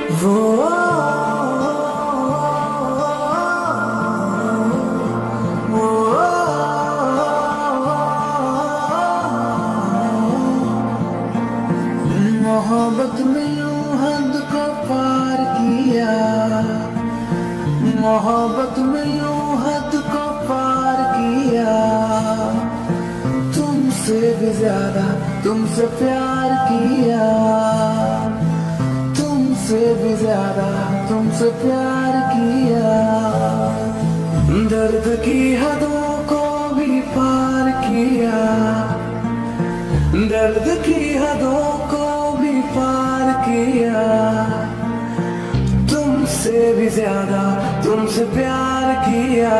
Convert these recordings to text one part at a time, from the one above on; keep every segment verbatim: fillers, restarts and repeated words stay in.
वो वो मोहब्बत में यूं हद को पार किया, मोहब्बत में यूं हद को पार किया, तुमसे भी ज्यादा तुमसे प्यार किया, तुमसे भी ज्यादा तुमसे प्यार किया, दर्द की हदों को भी पार किया, दर्द की हदों को भी पार किया, तुमसे भी ज्यादा तुमसे प्यार किया,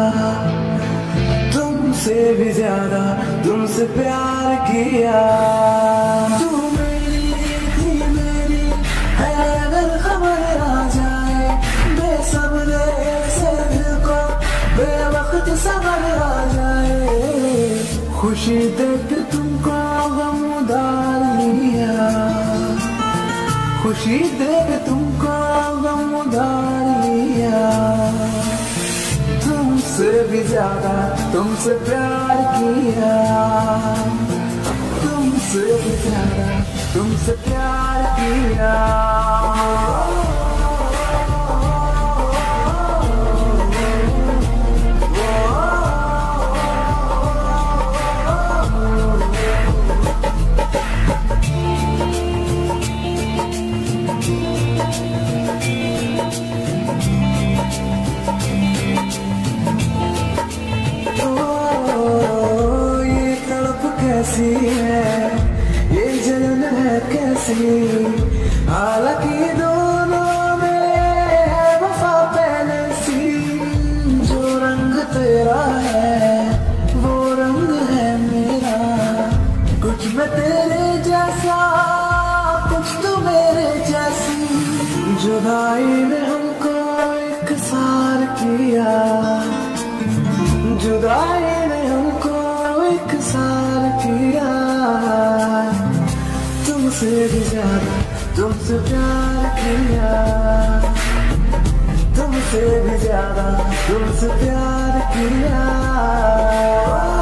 तुमसे भी ज्यादा तुमसे प्यार किया। तू मेरी थी मेरी है अगर खबर आ जाए, बेसब्रे से दिल को बेवक्त सबर आ जाए, खुशी देख तुमको गम उधार लिया, खुशी देख तुमको गम उधार लिया, तुमसे भी ज्यादा तुमसे प्यार किया, तुमसे भी ज्यादा तुमसे प्यार किया। कैसी है ये जलन है कैसी, हालांकि दोनों में है वफा पहले सी, जो रंग तेरा है वो रंग है मेरा, कुछ मैं तेरे जैसा कुछ तो मेरे जैसी, जुदाई ने हमको एक सार किया, जुदाई ने हमको एक सार किया, तुमसे भी ज्यादा तुमसे प्यार किया, तुमसे भी ज्यादा तुमसे प्यार किया।